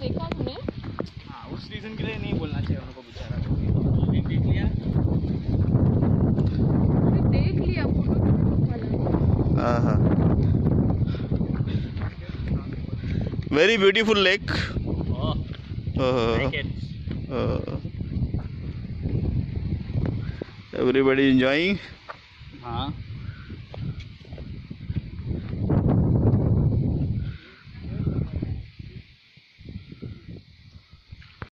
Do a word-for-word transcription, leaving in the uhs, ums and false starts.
देखा तूने? हाँ, उस रीजन के लिए नहीं बोलना चाहिए उनको बेचारा को। देख लिया देख लिया फोटो वाला। हाँ very beautiful lake. Everybody enjoying. हाँ